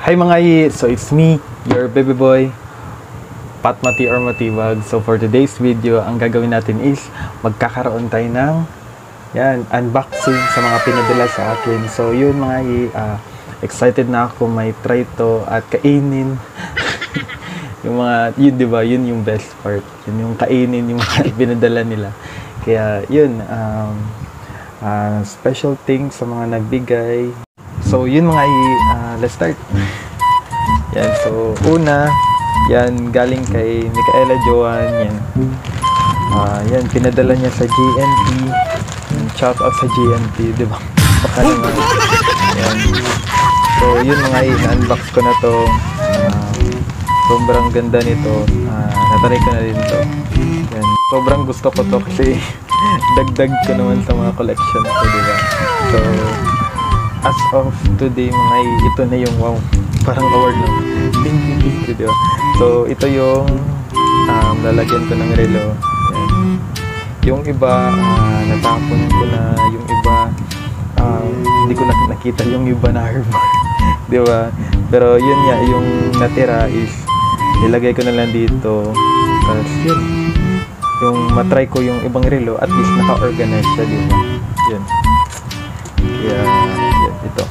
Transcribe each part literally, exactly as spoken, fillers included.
Hi mga i, so it's me, your baby boy, Pat Mati or Matibag. So for today's video, ang gagawin natin is magkakaroon tayo ng yan, unboxing sa mga pinadala sa akin. So yun mga i, uh, excited na ako may try to at kainin. Yung mga, yun diba, yun yung best part. Yun yung kainin yung mga pinadala nila. Kaya yun, um, uh, special things sa mga nagbigay. So yun mga i, uh, let's start. Yan, so una, yan galing kay Micaela Joan. Yan, uh, yan pinadala niya sa G N T. Shout out sa G N T, di ba? Baka naman. Yan. So yun mga i, na-unbox ko na to. Uh, sobrang ganda nito. Uh, nataray ko na rin to. Yan. Sobrang gusto ko to kasi dagdag ko naman sa mga collection ko, di ba? So as of today mga i, ito na yung wow, parang award lang. Thank you, thank you, diba? So ito yung um, lalagyan ko ng relo. Yan. Yung iba uh, natapon ko na, yung iba uh, hindi ko na nakita yung iba na harbor. Diba? Pero yun nga, yung natira is ilagay ko na lang dito. Tapos yun, yung matry ko yung ibang relo, at least naka-organize siya, diba? Yun. Kaya yan, ito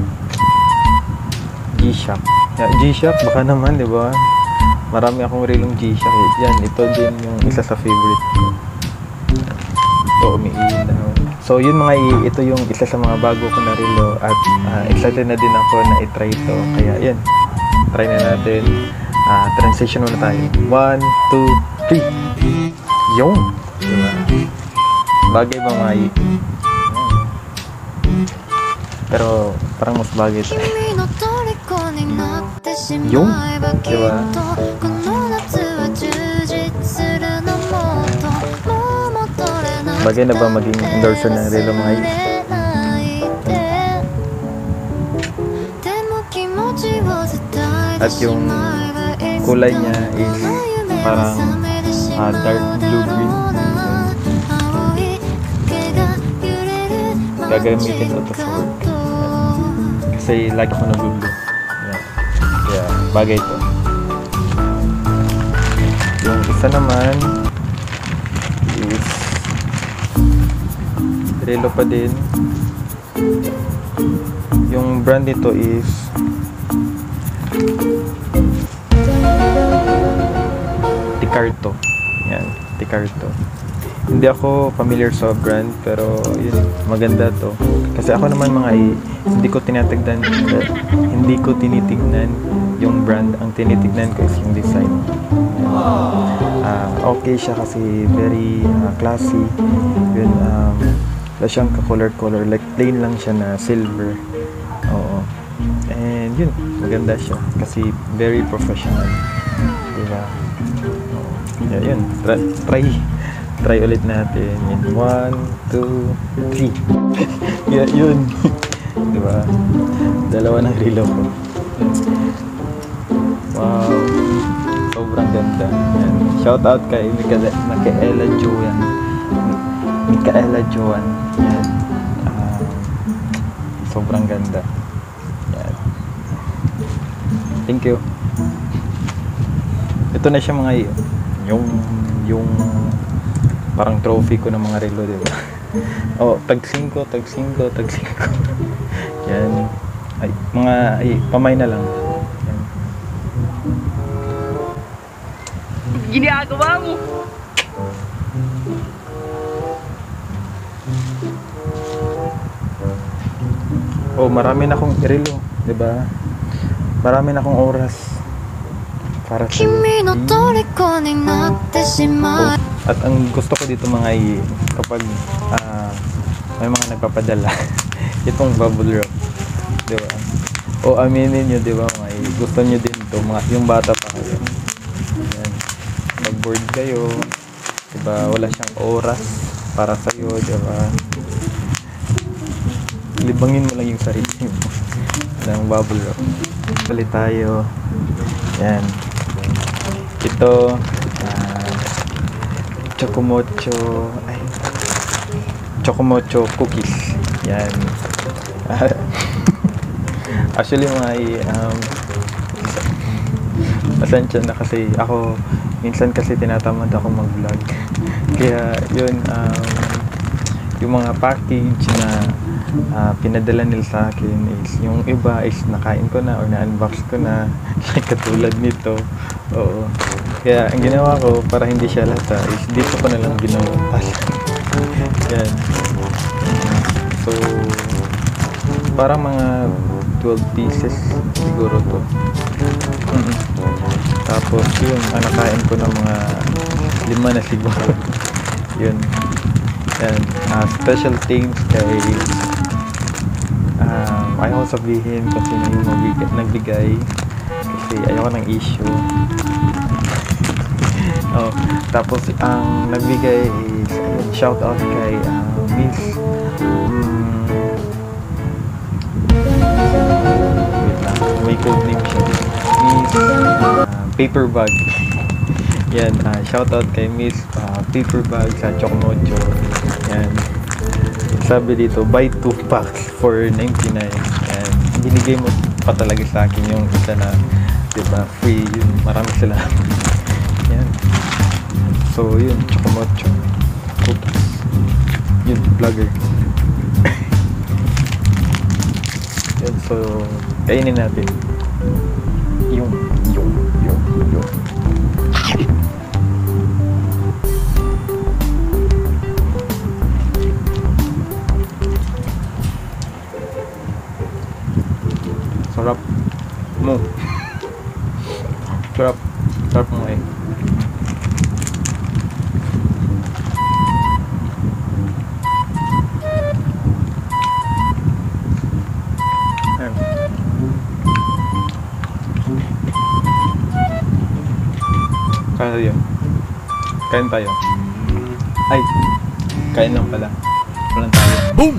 G-Shock. Yeah, G-Shock, baka naman, di ba? Marami akong relong G-Shock. Yan, ito din yung isa sa favorite ko. Ito, umiilaw. So, yun mga i, ito yung isa sa mga bago ko na relo. At uh, excited na din ako na i-try ito. Kaya, yan. Try na natin. Uh, transition muna tayo. One, two, three. Yung! Diba? Bagay ba mga i? Pero, parang mas bagay ito. Yung, diba? Bagay na ba maging endorser ng relo mga i? At yung kulay niya is parang uh, dark blue-green. Gagamitin ko ito sa work. Kasi lagi ko nag-blue. Kaya bagay ito. Yung isa naman is relo pa din. Yung brand nito is Ticarto. Yan, Ticarto. Hindi ako familiar sa brand, pero yun, maganda to. Kasi ako naman mga i, hindi ko tinatignan, hindi ko tinitignan yung brand. Ang tinitignan ko is yung design. Uh, okay siya kasi very uh, classy. Yun, um, wala siyang ka-color-color. Like plain lang siya na silver. Oo. And yun, maganda siya. Kasi very professional. Diba? Yeah, yun. Try. try. Try ulit natin. Yan. One, two, three. Yeah, yun. Diba? Dalawa ng relo ko. Wow. Sobrang ganda. Yan. Shout out kay Micaela Joan. Micaela Joan. Yan. Uh, sobrang ganda. Yan. Thank you. Ito na siya mga iyo. Yung, yung parang trophy ko ng mga relo, diba? Oh, tag singko, tag singko, tag singko. Yan. Ay, mga, ay, pamay na lang. Yan. Ginagawa mo! Oh, marami na akong relo, diba? Marami na akong oras para sa oh. At ang gusto ko dito mga i, kapag uh, may mga nagpapadala, itong bubble wrap, di ba? O aminin nyo, di ba mga i, gusto nyo din ito, mga, yung bata pa kayo. Ayan. Pag bored kayo, di ba, wala siyang oras para sa'yo, di ba? Libangin mo lang yung sarili mo ng bubble wrap. Palit tayo. Yan. Ito, uh, Chocomocho, ay, Chocomocho cookies. Yan. Actually, may um, pasensya na kasi ako, minsan kasi tinatamad ako mag-vlog. Kaya yun, um, yung mga package na uh, pinadala nila sa akin is yung iba is nakain ko na or na-unbox ko na katulad nito. Oo. Kaya ang ginawa ko para hindi siya lata is dito ko na lang binutas. Yan. So, parang mga twelve pieces siguro to. Mm-hmm. Tapos yun, ah, nakain ko ng mga lima na siguro. Yun. And uh, special thanks kay uh, ayaw ko sabihin kung sino yung magbigay, nagbigay kasi ayaw ko ng issue. Oh, tapos ang nagbigay is ayun, shout out kay uh, Miss um, wait lang, may code name siya, Miss uh, Paper Bag. Yan, uh, shout out kay Miss uh, Paper Bag sa Chocomocho. Yan. Sabi dito, buy two packs for ninety-nine. Yan. Binigay mo pa talaga sa akin yung isa na, diba, free. Yun, marami sila. Yan. So, yun, Chocomocho. Cookies. Yun, vlogger. Yan, so, kainin natin. Yung, yung, yung, yung. Sarap mo. Sarap. Sarap mo eh. Ayan. Kain tayo. Kain tayo. Ay. Kain lang pala. Walang tayo. Boom!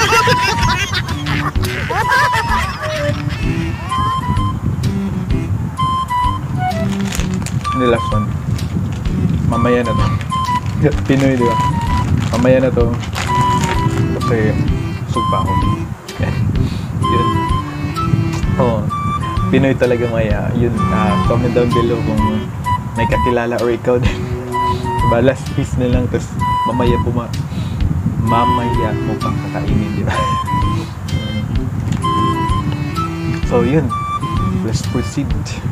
Hindi, last one. Mamaya na to. Pinoy, di ba? Mamaya na to. Kasi sugpa ako. Yun. Oh, Pinoy talaga maya. Yun, uh, comment down below kung may kakilala or ikaw din. Diba, last piece na lang. Tapos mamaya puma mamaya mo pang kakainin, di ba? So, yun. Let's proceed.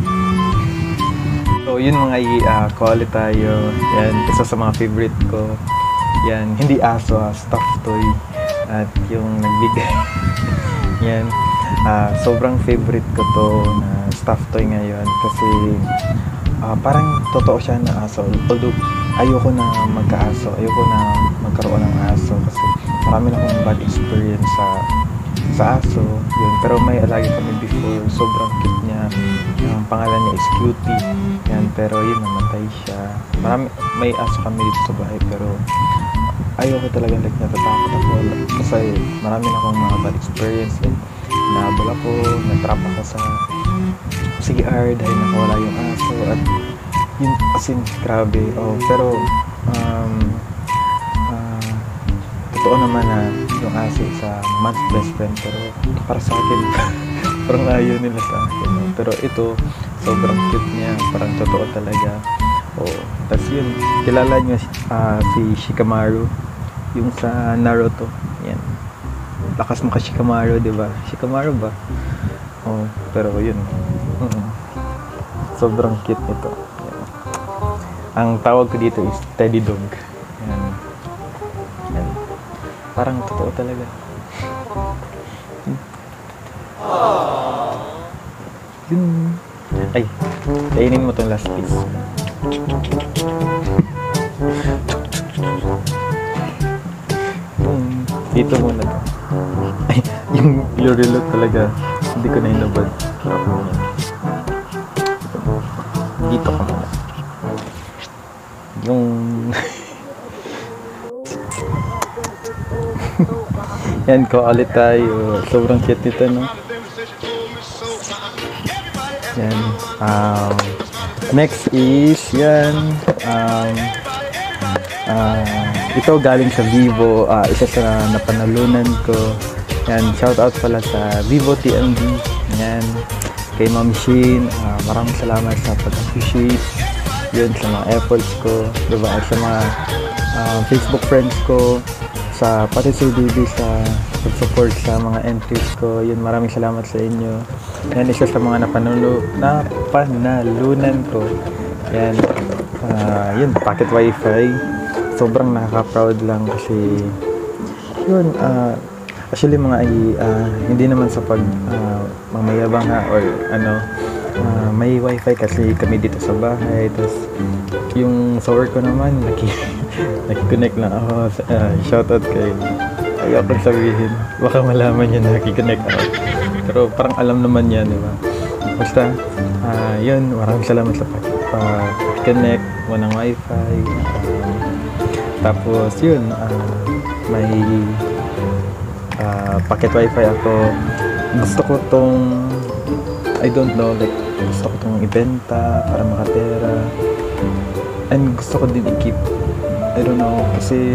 So, yun mga uh, kuha tayo. Yan, isa sa mga favorite ko. Yan, hindi aso, ah, stuffed toy. At yung nagbigay. Yan, uh, sobrang favorite ko to na stuffed toy ngayon. Kasi, uh, parang totoo siya na aso. Although, ayoko na magka-aso. Ayoko na magkaroon ng aso. Kasi marami na akong bad experience sa sa aso. Yun. Pero may alaga kami before. Sobrang cute niya. Ang pangalan niya is Cutie. Yan. Pero yun, namatay siya. Marami, may aso kami dito sa bahay. Pero ayoko talaga, like, natatakot ako. Kasi marami na akong mga bad experience. Like, nahabol ako, natrap ako sa C R dahil nakawala yung aso. At yun, as in, grabe. Oh, pero, um, uh, totoo naman na yung aso sa man's best friend. Pero, para sa akin, parang ayaw nila sa akin. No? Pero ito, sobrang cute niya. Parang totoo talaga. Oh, tapos yun, kilala niyo uh, si Shikamaru. Yung sa Naruto. Yan. Lakas mo ka Shikamaru, di ba? Shikamaru ba? Oh, pero yun. Mm-hmm. Sobrang cute nito. Yan. Ang tawag ko dito is Teddy Dog. Yan. Yan. Parang totoo talaga. Hmm. Yun. Ay, kainin mo tong last piece. Hmm, dito muna to. Ay, yung reload talaga. Hindi ko na hinabad. Dito ka muna. Yung... Yan, ko ulit tayo. Sobrang cute nito, no? Yan. Um, next is, yan. Um, uh, ito galing sa Vivo. Uh, isa sa napanalunan ko. Yan, shout out pala sa Vivo T M D. Yan. Kay Ma'am Shin, uh, maraming salamat sa pag-appreciate yun sa mga efforts ko, diba? At sa mga uh, Facebook friends ko, sa pati si Bibi sa pag-support sa mga entries ko. Yun, maraming salamat sa inyo. Yan, isa sa mga napanulo, napanalunan ko. Yan, uh, yun, pocket wifi. Sobrang nakaka-proud lang kasi yun, uh, actually mga ay, uh, hindi naman sa pag uh, mamayabang ha or ano, uh, may wifi kasi kami dito sa bahay. Tapos yung sa work ko naman, naki nag-connect lang ako. Uh, shoutout kay, ayaw kong sabihin, baka malaman niya na naki-connect ako, pero parang alam naman niya, di ba? Basta uh, yun, maraming salamat sa pag-connect mo ng wifi. Um, tapos yun, uh, may uh, pocket wifi ako. Gusto ko tong, I don't know, like gusto ko tong ibenta para makapera, and gusto ko din i-keep. I don't know, kasi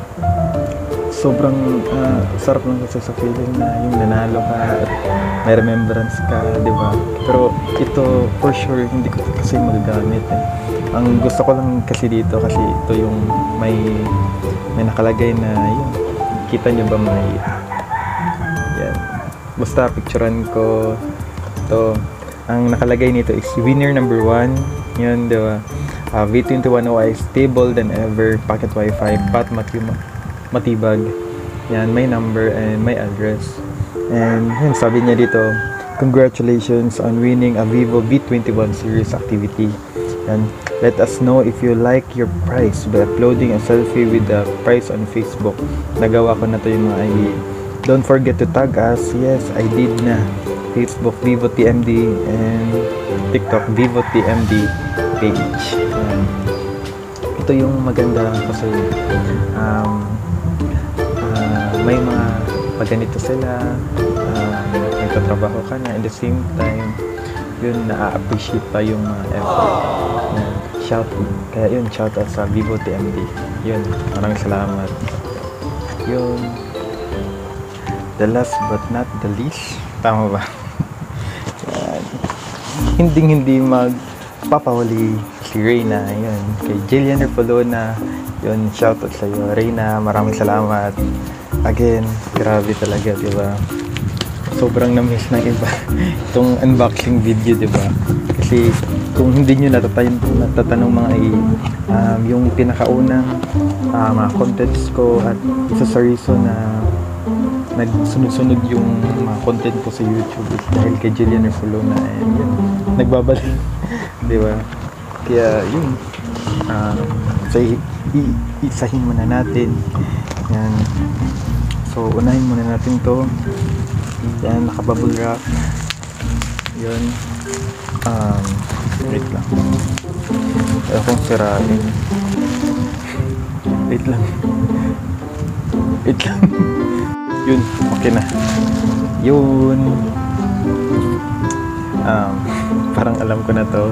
sobrang uh, sarap lang kasi sa feeling na yung nanalo ka at may remembrance ka, di ba? Pero ito, for sure, hindi ko kasi magagamit eh. Ang gusto ko lang kasi dito, kasi ito yung may may nakalagay na yun. Kita nyo ba may yan. Basta picturean ko ito. Ang nakalagay nito is winner number one. Yun, di ba? Uh, V twenty-one O I stable than ever, pocket wifi, Pat Matibag. Yan, may number and may address. And yun, sabi niya dito, congratulations on winning a Vivo V twenty-one series activity. And let us know if you like your prize by uploading a selfie with the prize on Facebook. Nagawa ko na to yung mga I D. Don't forget to tag us. Yes, I did na. Facebook Vivo T M D and TikTok Vivo T M D page. Yan. Ito yung maganda kasi um, uh, may mga pagganito sila, uh, may katrabaho ka na, at the same time yun, na-appreciate pa yung mga effort. Yan. Shout, kaya yun, shout out sa Vivo T M D. Yun, maraming salamat. Yun, the last but not the least, tama ba? Yan. Hindi hindi magpapawali si Reyna. Yun, kay Jillian Repolona. Yun, shout out sa iyo, Reyna. Maraming salamat. Again, grabe talaga, di ba? Sobrang na-miss ng iba itong unboxing video, di ba? Kasi kung hindi nyo natatan natatanong mga um, yung pinakaunang uh, mga contents ko at isa sa reason na nagsunod-sunod yung mga content ko sa YouTube is dahil kay Jillian Repolona, and yun, nagbabalik, di ba? Kaya yun, um, so, isahin muna natin yan. So unahin muna natin to. Yan, nakabubble wrap. Yun, um, wait lang, ayaw kong sirain. Wait lang wait lang yun, okay na. Yun, um, parang alam ko na to.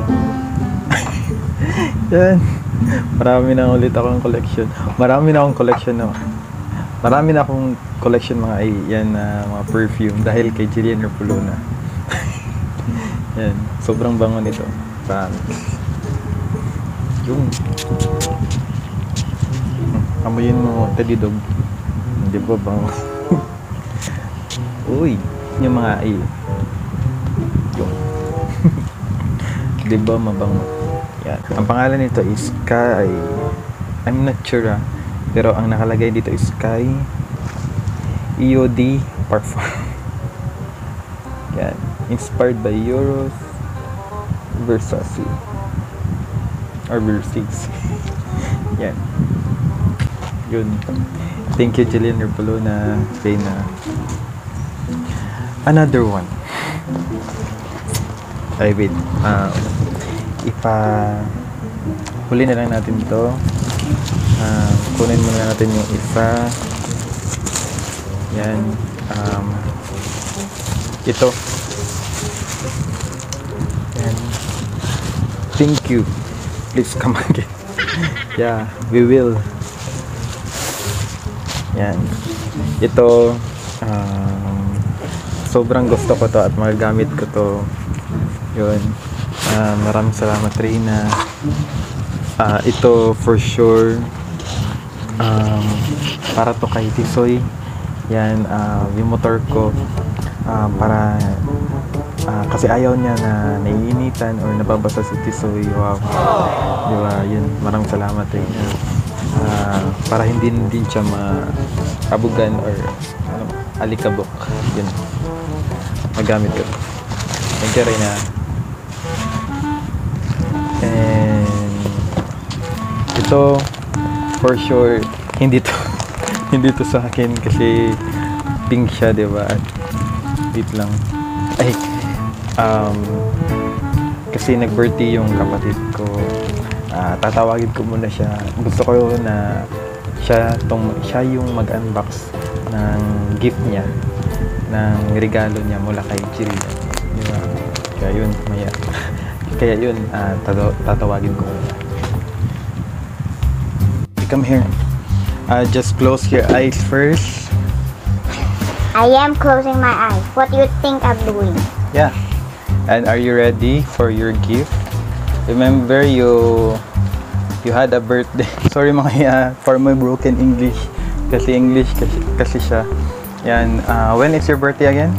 Yan, marami na ulit akong collection. Marami na akong collection no? Marami na akong collection mga ay, yan, uh, mga perfume dahil kay Jillian Repolona. Yan, sobrang bango nito. Promise. Yung hmm, amoyin mo, Teddy Dog. Hindi ba bango? Uy, yung mga ay yung di ba mabango? Yan. Ang pangalan nito is Sky. I'm not sure, ah, pero ang nakalagay dito is Sky E O D Parfum. Yan, inspired by Euros Versace or Versace. Yan, yun. Thank you Jillian Repolona. Reyna. Another one. Ay wait, uh, ipa huli na lang natin to. Uh, kunin muna natin yung isa. Yan, um, ito. Yan. Thank you. Please come again. Yeah, we will. Yan. Ito, um, sobrang gusto ko to at magagamit ko to. Yun. Uh, maraming salamat, Reyna. Uh, ito for sure um, para to kay Tisoy. Yan, uh, yung motor ko uh, para uh, kasi ayaw niya na naiinitan or nababasa si Tisoy. Wow. Diba? Yun, maraming salamat, Reyna. Uh, para hindi din siya makabugan or ano, alikabok. Yun. Magamit ko. Thank you, Reyna. And ito for sure hindi to hindi to sa akin kasi pink siya, diba? At wait lang. Ay, um, kasi nag-birthday yung kapatid ko. Uh, tatawagin ko muna siya. Gusto ko na siya, tong, siya yung mag-unbox ng gift niya, ng regalo niya mula kay Chirina. Diba? Kaya yun, maya. Kaya yun, uh, tatawagin ko muna. Come here. Uh, just close your eyes first. I am closing my eyes. What do you think I'm doing? Yeah. And are you ready for your gift? Remember you you had a birthday. Sorry mga uh, for my broken English. Kasi English kasi, kasi siya. Yan. Uh, when is your birthday again?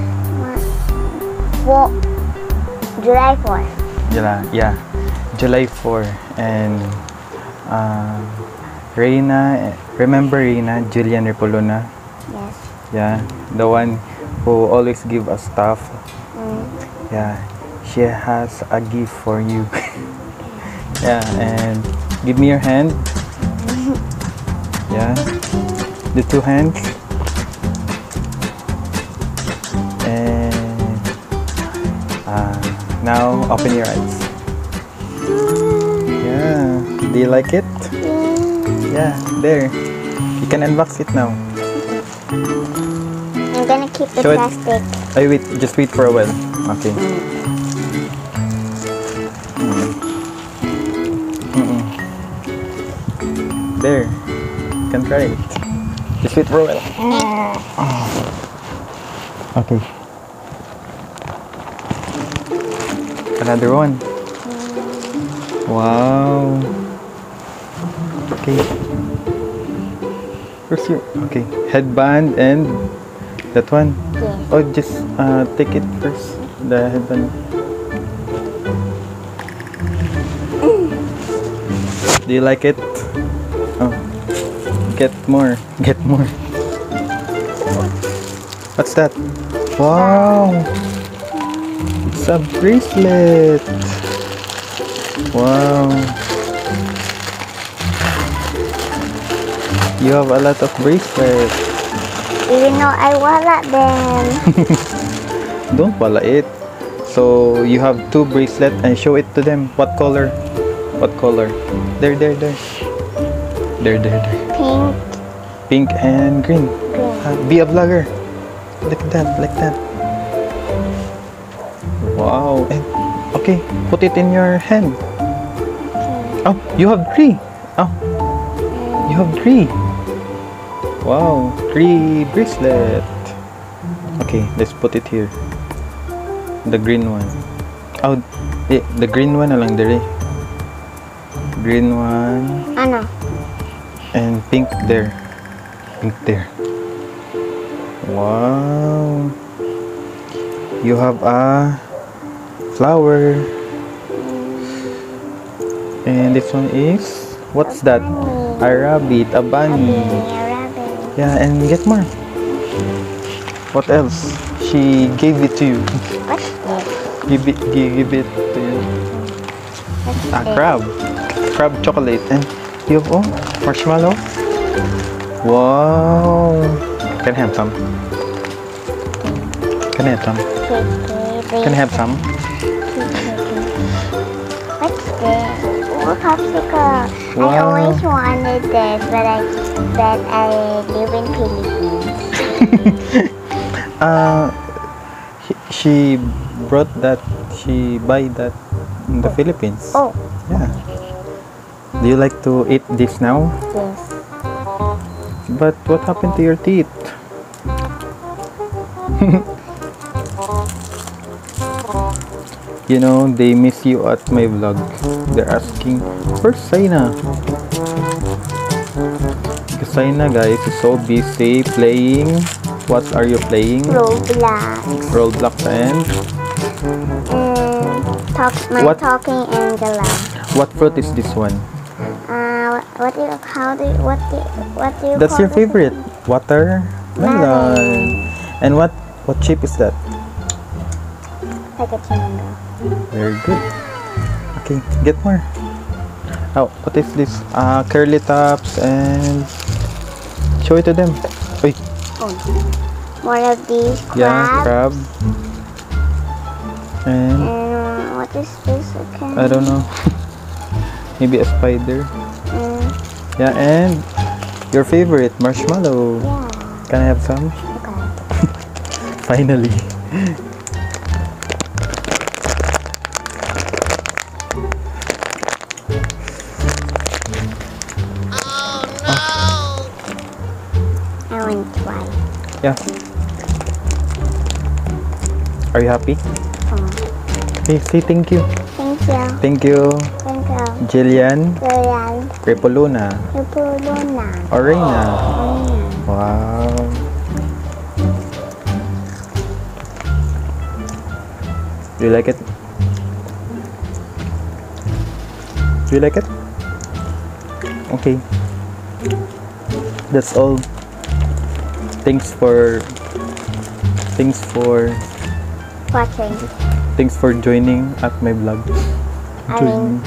Well, July fourth. July, yeah. July fourth. And uh, Reyna, remember Reyna, Julian Repolona? Yes. Yeah, the one who always give us stuff. Mm. Yeah, she has a gift for you. Yeah, and give me your hand. Yeah, the two hands. And uh, now open your eyes. Yeah, do you like it? Yeah, there. You can unbox it now. I'm gonna keep the Show it. plastic. Ay, wait. Just wait for a while. Okay. Mm. Mm-mm. There. You can try it. Just wait for a while. Okay. Another one. Wow. Okay. Where's your... Okay. Headband and that one. Yes. Oh, just uh, take it first. The headband. Do you like it? Oh. Get more. Get more. What's that? Wow. It's a bracelet. Wow. You have a lot of bracelets. Even though I wala them. Don't wala it. So you have two bracelets and show it to them. What color? What color? There, there, there. There, there, there. Pink. Pink and green. Green. Uh, be a vlogger. Like that, like that. Wow. And okay, put it in your hand. Oh, you have three. Oh, you have three. Wow, three bracelet. Okay, let's put it here. The green one. Oh, eh, the green one along there. Green one. Ano? And pink there. Pink there. Wow. You have a flower. And this one is, what's that? A rabbit, a bunny. Yeah, and get more. What else? She gave it to you. What's this? Give it, give it to you. What's A this? crab. Crab chocolate. And you have, oh, marshmallow. Wow. Can I have some? Can I have some? Can I have some? What's this? Oh, popsicle. I Wow. always wanted this, but I but I live in Philippines. uh, he- she brought that, she buy that in the Philippines. Oh, Yeah. Do you like to eat this now? yes. But what happened to your teeth? you know, they miss you at my vlog. They're asking, where's Saina? Because Saina, guys, is so busy playing. What are you playing? Roblox. Roblox and Mm, talk, my What? talking Angela. what fruit is this one? Uh, what do you, how do you, what do you, what do you That's call your this favorite. again? Watermelon. And what what shape is that? Like a triangle. Very good. Okay, get more. Oh, what is this? Uh, curly tops and show it to them. Uy, Oh, one of these crab. yeah, crab. And And what is this again? I don't know. Maybe a spider. Mm, Yeah, and your favorite marshmallow. yeah. Can I have some? Okay. Finally. I want to try. Yeah. Are you happy? Oh, Okay, say thank you. thank you. Thank you, Thank you. Jillian, Royal. Repoluna, Lupuluna. Orena. Mm. Wow. Do you like it? Do you like it? Okay. That's all. Thanks for thanks for Watching. thanks for joining at my vlog. I mean,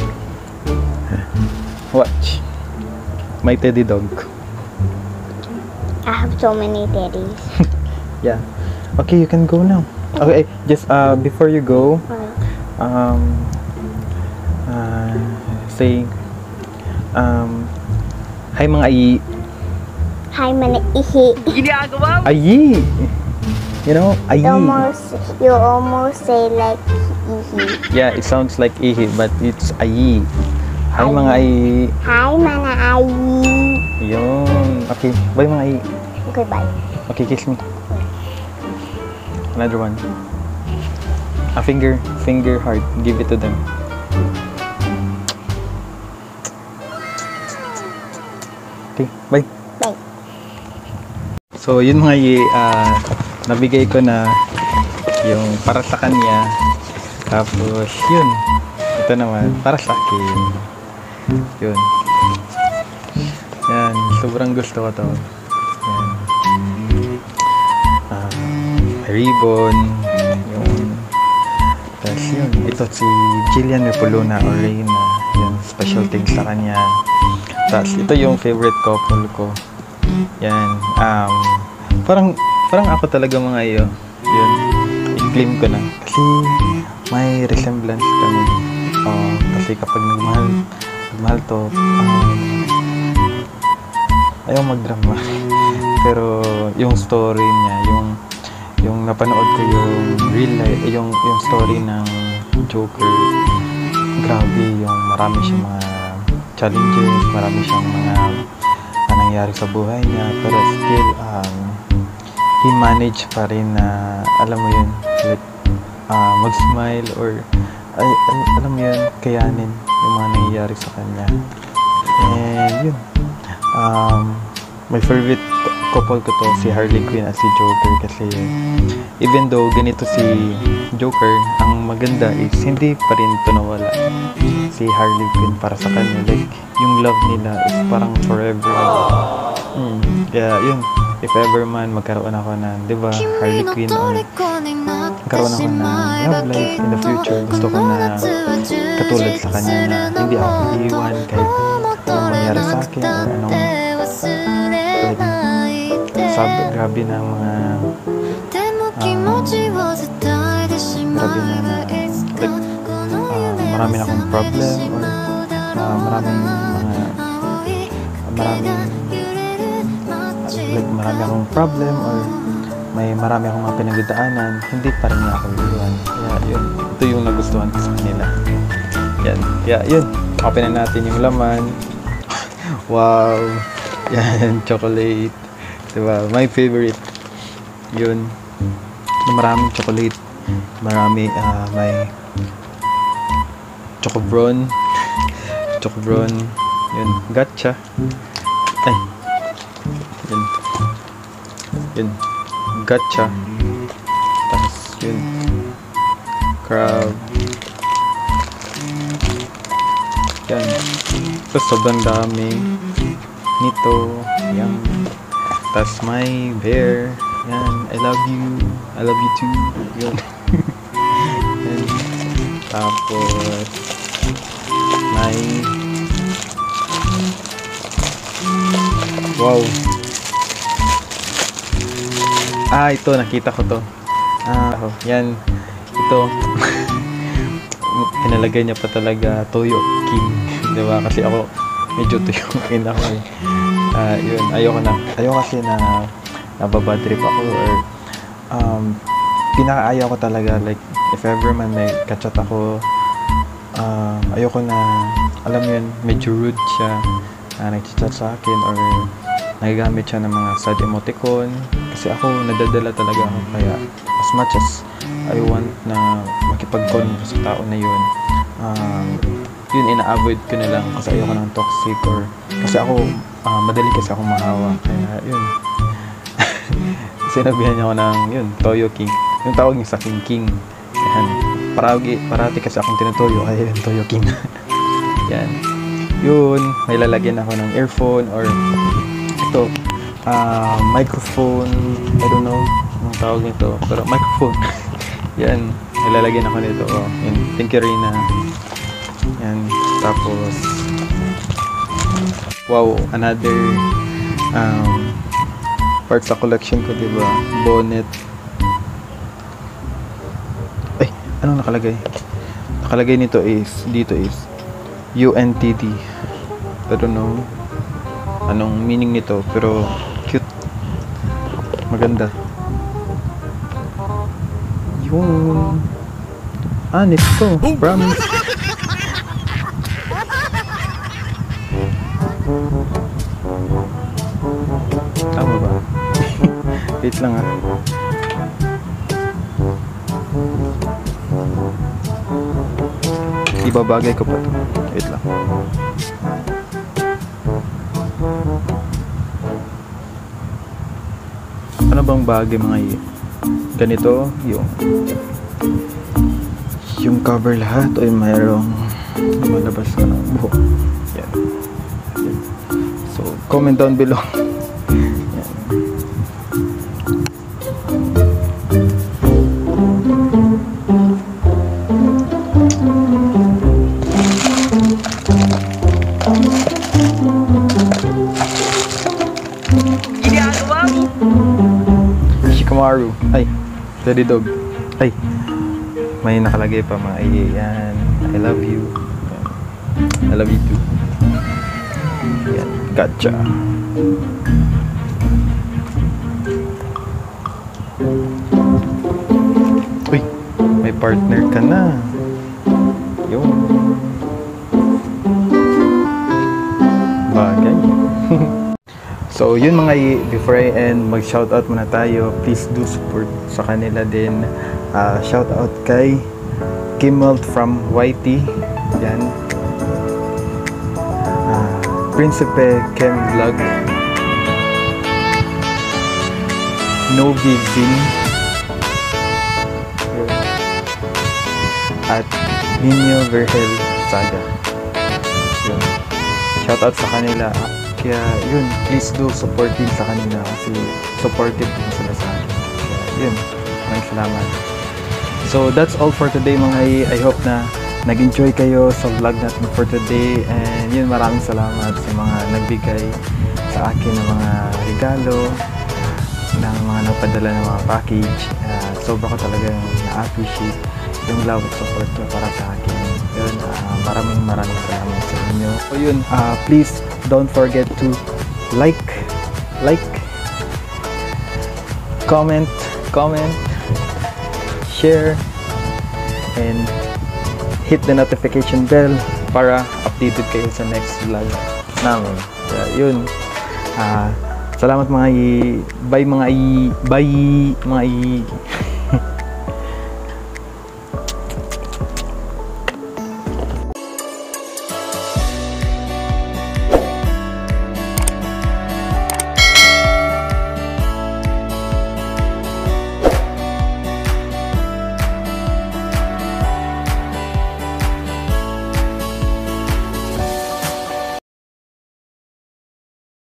Watch my teddy dog. I have so many daddies. Yeah. Okay, you can go now. Okay, just uh before you go, Oh, um uh, say um hi mga ayi. hi, mana ihi. Ayi. You know, ayi. You almost, you almost say like ihi. Yeah, it sounds like ihi but it's ayi. Hi mga ayi. Hi, mana ayi. Yun. Okay, bye mga ayi. Okay, bye. Okay, kiss me. Another one. A finger, finger heart. Give it to them. Okay, bye. Bye. So, yun mga yi, ah, nabigay ko na yung para sa kanya. Tapos, yun. Ito naman, para sa akin. Yun. Yan, sobrang gusto ko to. Yan. Ah, ribbon. Yun. Tapos yun, ito si Jillian Repoluna or Reyna. Yun, special things sa kanya. Tapos ito yung favorite couple ko. Yan, um, parang, parang ako talaga mga iyo. Yun, i-claim ko na. Kasi may resemblance kami. Oh, kasi kapag nagmahal, nagmahal to, um, ayaw magdrama. Pero yung story niya, yung yung napanood ko yung real life, eh, yung yung story ng Joker. Grabe, yung marami siyang mga challenges, marami siyang mga uh, nangyari sa buhay niya, pero still um, he managed pa rin na alam mo yun, like uh, mag-smile or ay, ay, alam mo yun, kayanin yung mga nangyayari sa kanya. And yun, um, my favorite couple ko to si Harley Quinn at si Joker kasi even though ganito si Joker, ang maganda is hindi pa rin ito nawala si Harley Quinn para sa kanya, like yung love nila is parang forever. Mm, kaya yun, if ever man magkaroon ako ng, di ba, Harley Quinn or magkaroon ako ng love life in the future, gusto ko na katulad sa kanya na hindi ako iiwan kahit anong mangyari sa akin or anong like, sabi, grabe na mga um, grabe na na like, uh, marami na akong problem or uh, maraming mga maraming like marami akong problem or may marami akong mga pinagdadaanan, hindi pa rin niya ako iiwan. Kaya yun, ito yung nagustuhan ko sa kanila. Yan, kaya yun, open na natin yung laman. Wow, yan, chocolate. Diba? My favorite. Yun. Maraming chocolate. Marami, uh, may Chocobron. Chocobron. Yun, Gacha. Ay. Yun. Yun. Gacha. Tapos yun. Crab. Yan. Tapos sobrang dami nito. Yan. Tapos may bear. Yan. I love you. I love you too. Yun. Yan. Tapos may wow. Ah, ito. Nakita ko to. Ah, oh, yan. Ito. Pinalagay niya pa talaga Toyo King. Diba? Kasi ako medyo Toyo King ako eh. Uh, yun. Ayoko na. Ayoko kasi na nababadrip ako or um, pinakaayaw ko talaga. Like, if ever man may kachat ako, uh, ayoko na, alam mo yun, medyo rude siya. Uh, nag-chat sa akin or nagagamit siya ng mga sad emoticon. Kasi ako, nadadala talaga ako. Kaya, as much as I want na makipag-con sa tao na yun, um, yun, ina-avoid ko na lang kasi ayoko ng toxic or kasi ako, uh, madali kasi akong mahawa. Kaya, yun. Sinabihan niya ako ng, yun, Toyo King. Yung tawag niya sa King King. Yan. Paragi, parati kasi akong tinutuyo. Ay, yun, Toyo King. Yan. Yun, may lalagyan ako ng earphone or ito, uh, microphone, I don't know anong tawag nito, pero microphone. Yan, nilalagyan ako nito. Oh, yun, thank you Rina. Yan, tapos wow, another um, part sa collection ko, diba? Bonnet. Ay, anong nakalagay? Nakalagay nito is, dito is U N T D. I don't know anong meaning nito, pero cute. Maganda. Yung ah, nito. Promise. Tama ba? Wait lang ah. Ibabagay ko pa to. Wait lang. Ano bang bagay mga i ganito? Yung yung cover lahat o yung mayroong lumalabas ka ng buhok. Yan. Yan. So, comment down below. Yan. Shikamaru. Ay, Daddy Dog. Ay, may nakalagay pa mga ay, yan. I love you. Yan. I love you too. Yan, gotcha. Uy, may partner ka na. Yung bagay. So, yun mga i, before I end, mag-shoutout muna tayo. Please do support sa kanila din. Uh, shoutout kay Kimmelt from Y T. Yan. Uh, Principe Kem Vlog. Novi Vin. At Nino Verhel Saga. Yun. Shoutout sa kanila. Kaya yun, please do support din sa kanila kasi supportive din sila sa akin. Kaya yun, maraming salamat. So that's all for today mga i. I hope na nag-enjoy kayo sa vlog natin for today. And yun, maraming salamat sa mga nagbigay sa akin ng mga regalo, ng mga nagpadala ng mga package. Uh, sobra ko talaga na-appreciate yung love at support ko para sa akin. Yun, uh, maraming maraming salamat sa inyo. So yun, uh, please don't forget to like, like, comment, comment, share, and hit the notification bell para updated kayo sa next vlog namin. Kaya yun, uh, salamat mga i, bye mga i, bye mga i.